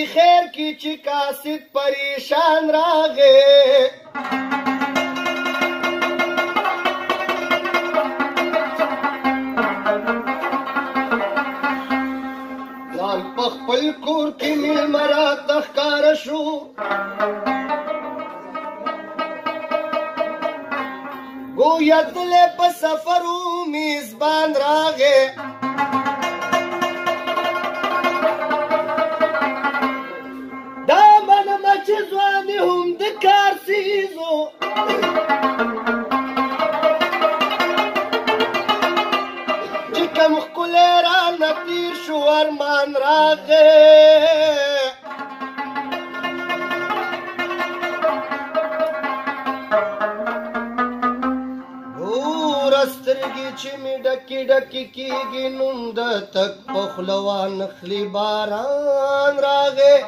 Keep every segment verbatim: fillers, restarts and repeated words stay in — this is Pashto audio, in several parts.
خیر کی چې قاصد پریشان راغې لال په خپل کور کې مېلمه راته ښکاره شو گویا دلې په سفر و میزبان راغې دا منمه چې ځواني هم د کار سیزو چې کوم ښکلی رانه تېر شو ارمان راغې سترګې چې مې ډکې ډکې کېږي نوم د تک په خوله وانخلي باران راغې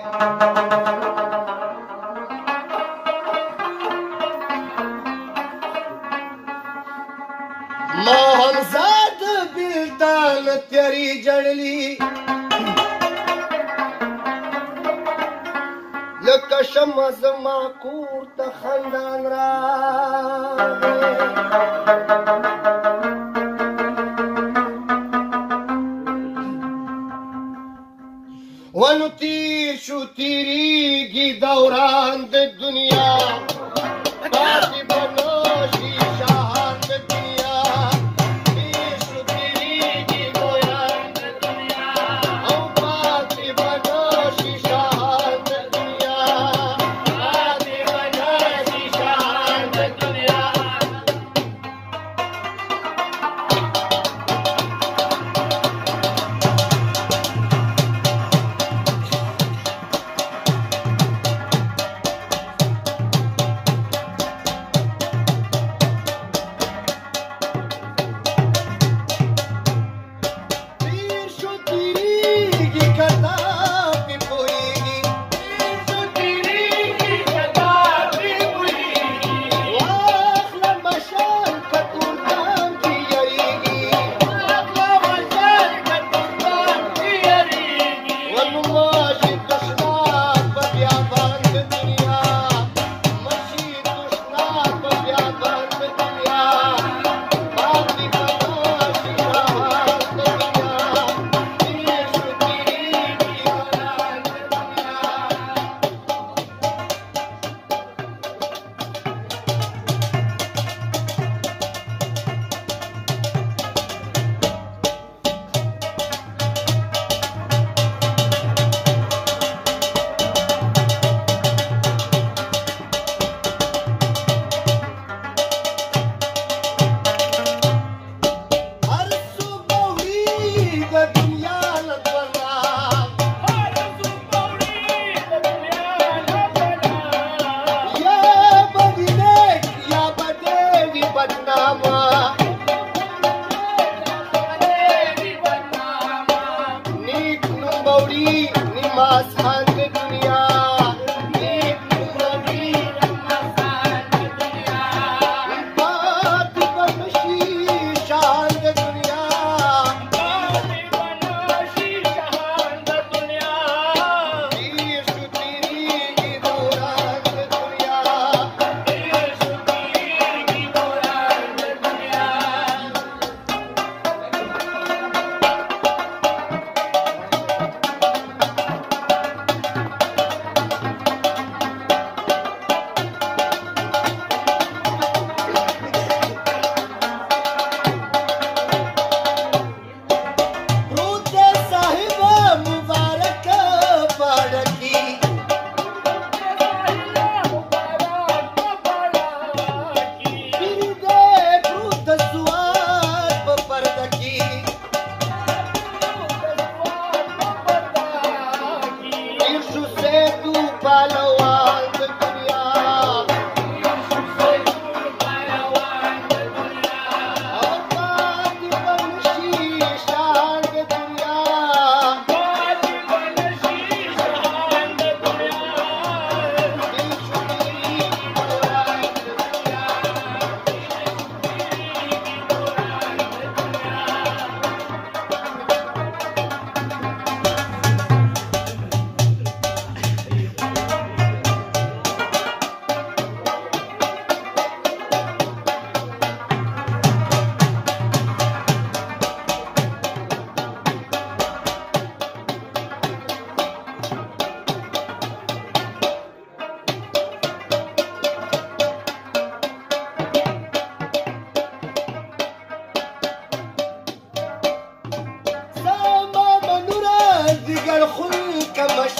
ما هم زاد بېلتان تیارې جړلي لکه شمعه زما کور ته خندان راغې ونو تیر شو تیریږي دوران د دنیا پاتې به نشي شاهان د دنیا تیر شو تیریږي دوران د دنیا او پاتې به نشي شاهان د دنیا پاتې به نشي شاهان د دنیا مشت